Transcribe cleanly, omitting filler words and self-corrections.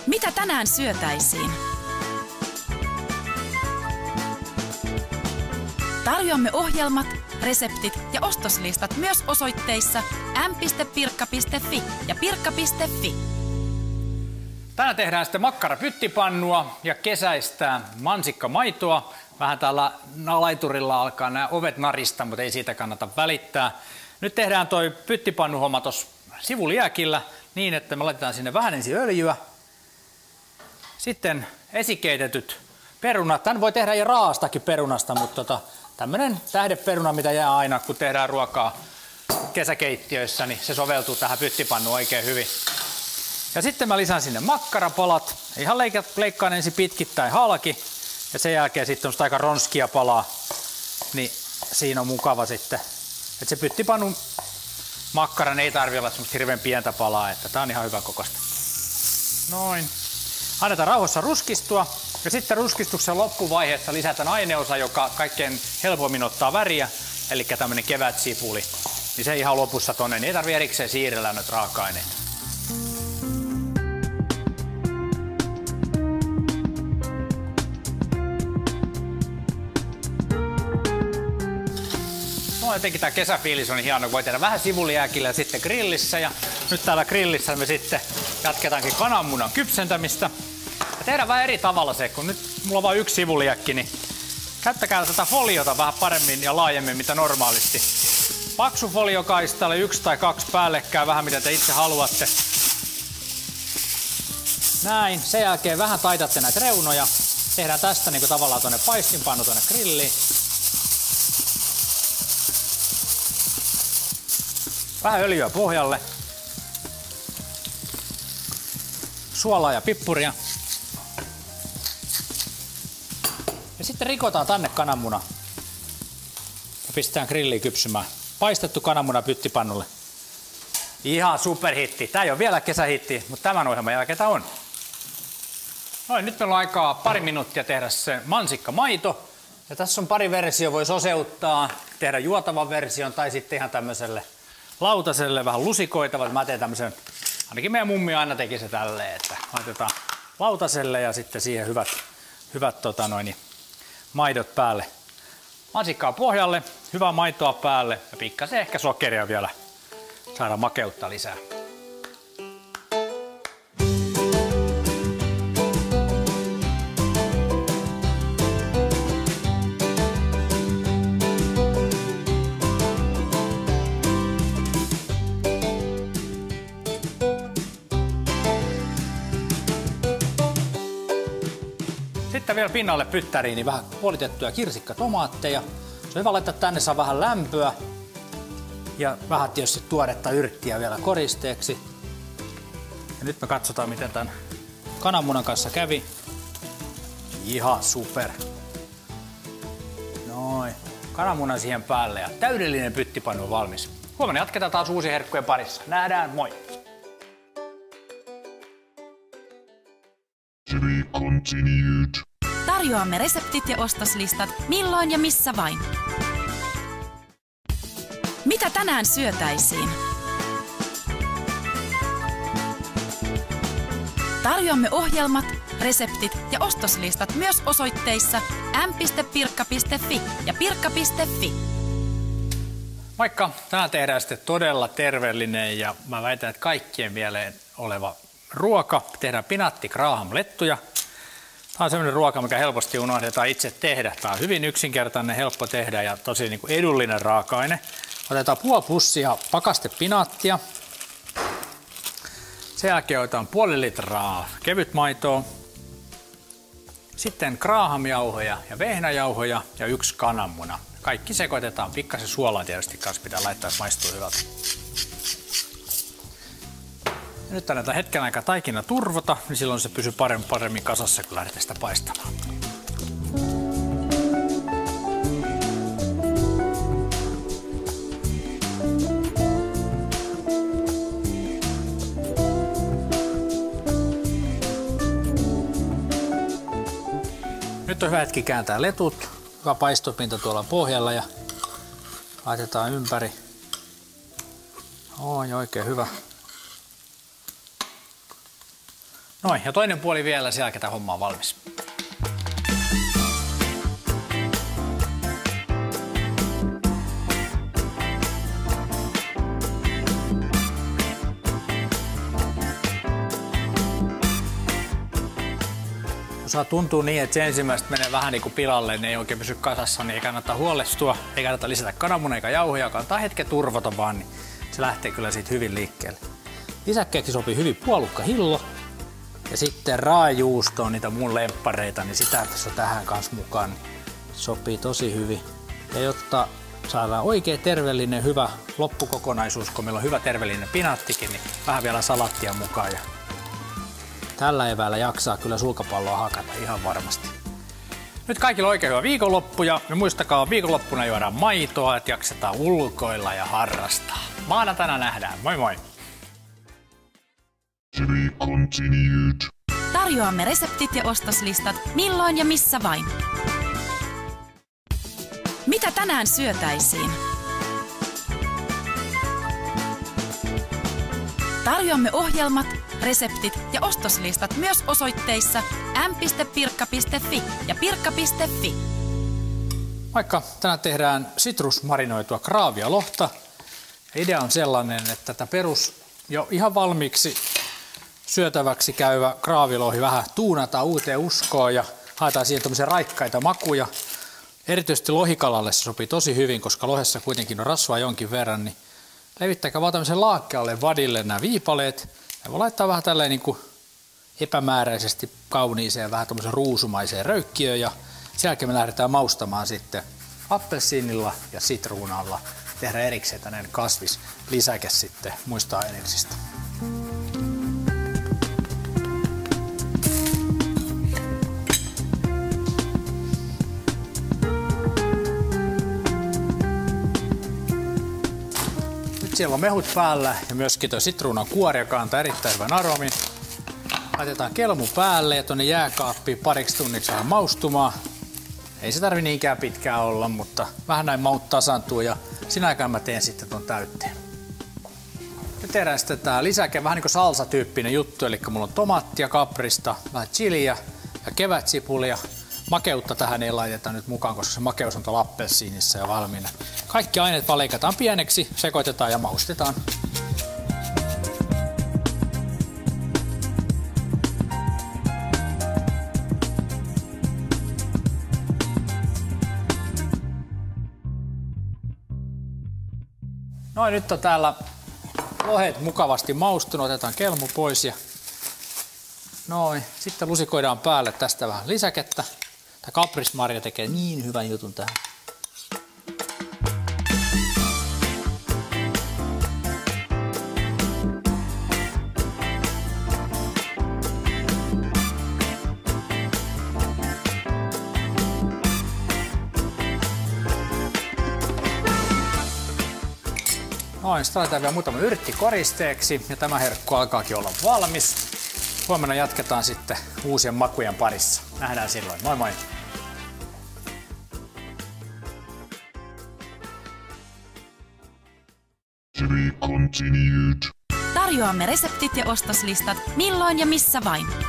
Mitä tänään syötäisiin? Tarjoamme ohjelmat, reseptit ja ostoslistat myös osoitteissa m.pirkka.fi ja pirkka.fi. Tänään tehdään sitten makkarapyttipannua ja kesäistä mansikkamaitoa. Vähän täällä laiturilla alkaa nämä ovet narista, mutta ei siitä kannata välittää. Nyt tehdään toi pyttipannuhomma tuossa sivuliäkillä niin, että me laitetaan sinne vähän ensin öljyä. Sitten esikeitetyt perunat. Tän voi tehdä jo raastakin perunasta, mutta tämmönen tähdeperuna, mitä jää aina, kun tehdään ruokaa kesäkeittiöissä, niin se soveltuu tähän pyttipannuun oikein hyvin. Ja sitten mä lisään sinne makkarapalat. Ihan leikkaan ensin pitkittäin halki. Ja sen jälkeen sitten on aika ronskia palaa. Niin siinä on mukava sitten. Että se pyttipannun makkaran ei tarvitse olla semmoista hirveän pientä palaa. Että tää on ihan hyvä kokosta. Noin. Annetaan rauhassa ruskistua. Ja sitten ruskistuksen loppuvaiheessa lisätään aineosa, joka kaikkein helpommin ottaa väriä. Eli tämmönen kevätsipuli. Niin se ihan lopussa tonne. Niin ei tarvitse erikseen siirrellä noita raaka-aineita. Jotenkin tämä kesäfiilis on hieno, voi tehdä vähän sivuliääkillä ja sitten grillissä. Ja nyt täällä grillissä me sitten jatketaankin kananmunan kypsentämistä. Ja tehdään vähän eri tavalla se, kun nyt mulla on vain yksi sivuliäkki, niin käyttäkää tätä foliota vähän paremmin ja laajemmin mitä normaalisti. Paksu foliokaistalle 1 tai 2 päällekkäin, vähän mitä te itse haluatte. Näin, sen jälkeen vähän taitatte näitä reunoja. Tehdään tästä niin kuin tavallaan tuonne paistinpannu tuonne grilliin. Vähän öljyä pohjalle, suolaa ja pippuria. Ja sitten rikotaan tänne kananmuna ja pistetään grilliin kypsymään. Paistettu kananmuna pyttipannulle. Ihan superhitti. Tää ei ole vielä kesähitti, mutta tämän ohjelman jälkeen tää on. Noin, nyt meillä on aikaa pari minuuttia tehdä se mansikkamaito. Ja tässä on pari versiota, voi soseuttaa, tehdä juotavan version tai sitten ihan tämmöiselle lautaselle vähän lusikoitava. Mä teen tämmöisen, ainakin meidän mummi aina teki se tälleen, että laitetaan lautaselle ja sitten siihen hyvät maidot päälle. Mansikkaa pohjalle, hyvää maitoa päälle ja pikkasen ehkä sokeria vielä, saada makeutta lisää. Sitten vielä pinnalle pyttäriin niin vähän puolitettuja kirsikkatomaatteja. Se on hyvä laittaa tänne, saa vähän lämpöä. Ja vähän tietysti tuoretta yrttiä vielä koristeeksi. Ja nyt me katsotaan miten tämän kananmunan kanssa kävi. Ihan super. Noin. Kananmunan siihen päälle ja täydellinen pyttipannu on valmis. Huomenna jatketaan taas uusien herkkujen parissa. Nähdään, moi! Tarjoamme reseptit ja ostoslistat milloin ja missä vain. Mitä tänään syötäisiin? Tarjoamme ohjelmat, reseptit ja ostoslistat myös osoitteissa m.pirkka.fi ja pirkka.fi. Moikka! Tänään tehdään sitten todella terveellinen ja mä väitän, että kaikkien mieleen oleva ruoka. Tehdään pinaatti graham-lettuja. Tämä on sellainen ruoka, mikä helposti unohdetaan itse tehdä. Tämä on hyvin yksinkertainen, helppo tehdä ja tosi niin kuin edullinen raaka-aine. Otetaan puoli pussia pakastepinaattia. Sen jälkeen otetaan puoli litraa kevytmaitoa. Sitten grahamjauhoja ja vehnäjauhoja ja 1 kananmuna. Kaikki sekoitetaan. Pikkasen suolaa tietysti kanssa pitää laittaa, että maistuu hyvältä. Ja nyt annetaan hetken aikaa taikina turvota, niin silloin se pysyy paremmin kasassa, kun lähdetään sitä paistamaan. Nyt on hyvä hetki kääntää letut. Hyvä paistopinta tuolla pohjalla ja laitetaan ympäri. Oi, oikein hyvä. Noin, ja toinen puoli vielä, sen jälkeen tämä homma on valmis. Osaa tuntuu niin, että se ensimmäiset menee vähän niin kuin pilalle, ne ei oikein pysy kasassa, niin ei kannata huolestua, ei kannata lisätä kananmunia eikä jauhoja, kannattaa hetken turvata vaan, niin se lähtee kyllä siitä hyvin liikkeelle. Lisäkkeeksi sopii hyvin puolukka hillo ja sitten raajuusto on niitä mun lemppareita, niin sitä tässä on tähän kanssa mukaan, niin sopii tosi hyvin. Ja jotta saadaan oikein terveellinen, hyvä loppukokonaisuus, kun meillä on hyvä terveellinen pinaattikin, niin vähän vielä salattia mukaan. Ja tällä eväällä jaksaa kyllä sulkapalloa hakata ihan varmasti. Nyt kaikilla oikein hyvä viikonloppu ja muistakaa viikonloppuna juodaan maitoa, että jaksetaan ulkoilla ja harrastaa. Maanantaina nähdään. Moi moi! Tarjoamme reseptit ja ostoslistat milloin ja missä vain. Mitä tänään syötäisiin? Tarjoamme ohjelmat, reseptit ja ostoslistat myös osoitteissa m.pirkka.fi ja pirkka.fi. Vaikka tänään tehdään sitrusmarinoitua kraavialohta, idea on sellainen, että tätä perus jo ihan valmiiksi syötäväksi käyvä kraavilohi vähän tuunataan uuteen uskoon ja haetaan siihen tämmöisiä raikkaita makuja. Erityisesti lohikalalle se sopii tosi hyvin, koska lohessa kuitenkin on rasvaa jonkin verran, niin levittäkää vaan tämmöisen laakkealle vadille nämä viipaleet. Ja voi laittaa vähän tälleen niin kuin epämääräisesti kauniiseen, vähän tämmöisen ruusumaiseen röykkiöön ja sen jälkeen me lähdetään maustamaan sitten appelsiinilla ja sitruunalla. Tehdään erikseen tämmöinen kasvislisäke sitten muista aineksista. Siellä on mehut päällä ja myöskin tuo sitruunan kuori, joka antaa erittäin hyvän aromin. Laitetaan kelmu päälle ja tuonne jääkaappiin pariksi tunniksi vähän maustumaan. Ei se tarvi niinkään pitkään olla, mutta vähän näin maut tasaantuu ja siinä aikaan mä teen sitten tuon täytteen. Nyt tehdään sitten tää lisäke, vähän niin kuin salsa-tyyppinen juttu, eli mulla on tomaattia, kaprista, vähän chiliä ja kevätsipulia. Makeutta tähän ei laiteta nyt mukaan, koska se makeus on tuolla appelsiinissa ja valmiina. Kaikki aineet vaan leikataan pieneksi, sekoitetaan ja maustetaan. Noin, nyt on täällä lohet mukavasti maustunut, otetaan kelmu pois ja noin. Sitten lusikoidaan päälle tästä vähän lisäkettä. Tämä kaprismarja tekee niin hyvän jutun tähän. Noin, sitten laitetaan vielä muutama yrtti koristeeksi ja tämä herkku alkaakin olla valmis. Huomenna jatketaan sitten uusien makujen parissa. Nähdään silloin. Moi moi! Tarjoamme reseptit ja ostoslistat milloin ja missä vain.